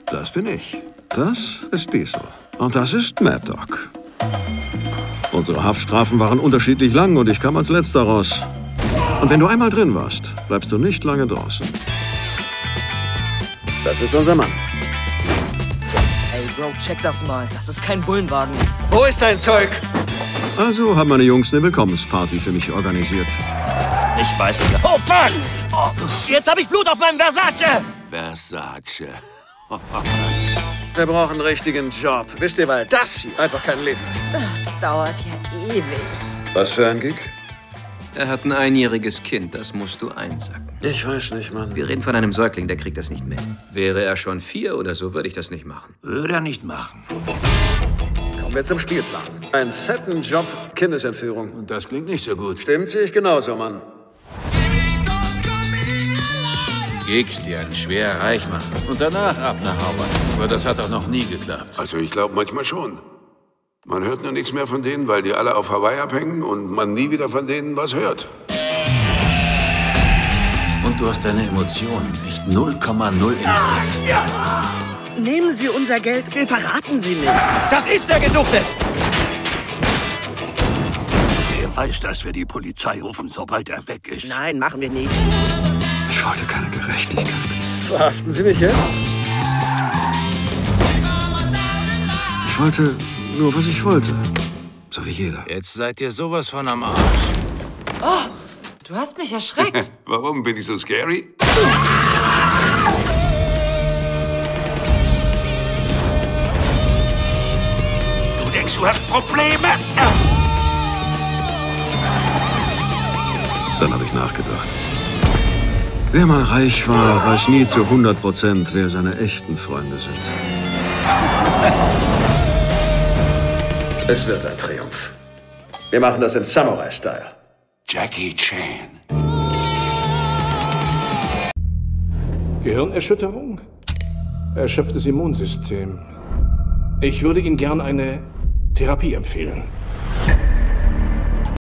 Das bin ich. Das ist Diesel. Und das ist Mad Dog. Unsere Haftstrafen waren unterschiedlich lang und ich kam als Letzter raus. Und wenn du einmal drin warst, bleibst du nicht lange draußen. Das ist unser Mann. Ey, Bro, check das mal. Das ist kein Bullenwagen. Wo ist dein Zeug? Also haben meine Jungs eine Willkommensparty für mich organisiert. Ich weiß nicht. Oh, fuck! Oh, jetzt habe ich Blut auf meinem Versace! Versace. Wir brauchen einen richtigen Job. Wisst ihr, weil das hier einfach kein Leben ist. Das dauert ja ewig. Was für ein Gig? Er hat ein einjähriges Kind, das musst du einsacken. Ich weiß nicht, Mann. Wir reden von einem Säugling, der kriegt das nicht mehr. Wäre er schon 4 oder so, würde ich das nicht machen. Würde er nicht machen. Kommen wir zum Spielplan. Einen fetten Job, Kindesentführung. Und das klingt nicht so gut. Stimmt, sehe ich genauso, Mann. Gigs, die einen schwer reich machen und danach ab nach Harvard. Aber das hat auch noch nie geklappt. Also ich glaube manchmal schon. Man hört nur nichts mehr von denen, weil die alle auf Hawaii abhängen und man nie wieder von denen was hört. Und du hast deine Emotionen nicht 0,0 im Griff. Nehmen Sie unser Geld, wir verraten Sie nicht. Das ist der Gesuchte! Er weiß, dass wir die Polizei rufen, sobald er weg ist. Nein, machen wir nicht. Ich wollte keine Gerechtigkeit. Verhaften Sie mich jetzt? Ich wollte nur, was ich wollte. So wie jeder. Jetzt seid ihr sowas von am Arsch. Oh, du hast mich erschreckt. Warum? Bin ich so scary? Du denkst, du hast Probleme? Dann habe ich nachgedacht. Wer mal reich war, weiß nie zu 100%, wer seine echten Freunde sind. Es wird ein Triumph. Wir machen das im Samurai-Style. Jackie Chan. Gehirnerschütterung? Erschöpftes Immunsystem. Ich würde Ihnen gern eine Therapie empfehlen.